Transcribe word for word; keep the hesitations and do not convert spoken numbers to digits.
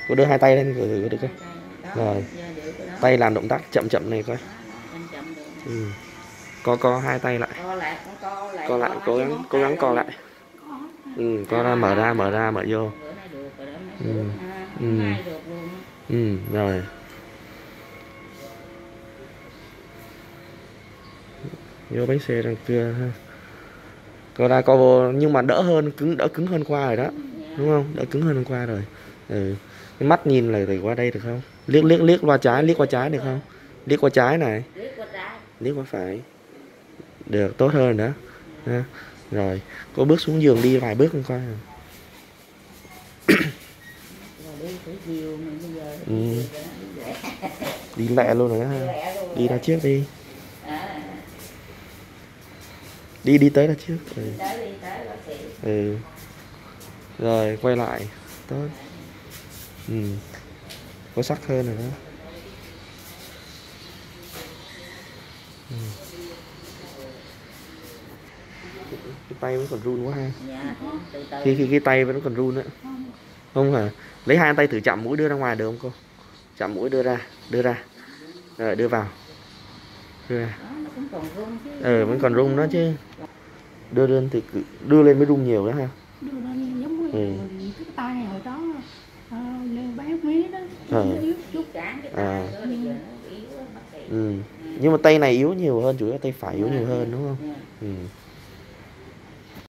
Cô đưa hai tay lên thử được không? Rồi. Tay làm động tác chậm chậm này coi. Ừ. Co co hai tay lại. Co lại, cố gắng cố gắng co lại. Ừ, co ra, mở ra, mở ra, mở vô. Ừ. Ừ. Ừ, rồi. Vô bánh xe rang cưa ha. Co ra co vô nhưng mà đỡ hơn, cứng đỡ cứng hơn qua rồi đó. Đúng không? Đỡ cứng hơn hôm qua rồi. Ừ. Cái mắt nhìn lại từ qua đây được không? Liếc liếc liếc qua trái, liếc qua trái được không? Liếc qua trái này. Liếc qua phải. Được, tốt hơn đó. Ha. Rồi, cô bước xuống giường đi vài bước không coi. Ừ. Đi lẹ luôn rồi ha. Đi ra trước đi. Đi đi tới ra trước. Ừ. Ừ. Rồi quay lại. Tốt. Ừ. Có sắc hơn rồi đó. Ừ. Cái tay vẫn còn run quá ha. Khi khi cái tay vẫn còn run nữa. Không hả? Lấy hai tay thử chạm mũi đưa ra ngoài được không cô? Chạm mũi đưa ra, đưa ra. Rồi đưa vào. Đưa ra. Ừ, vẫn còn rung đó chứ. Đưa lên thì đưa lên mới rung nhiều đó ha. Đưa lên giống như ừ. cái tay hồi đó uh, bán mía đó. Ờ. Yếu chút. À. Ừ. Nhưng mà tay này yếu nhiều hơn, chủ yếu tay phải yếu nhiều hơn đúng không? Ừ.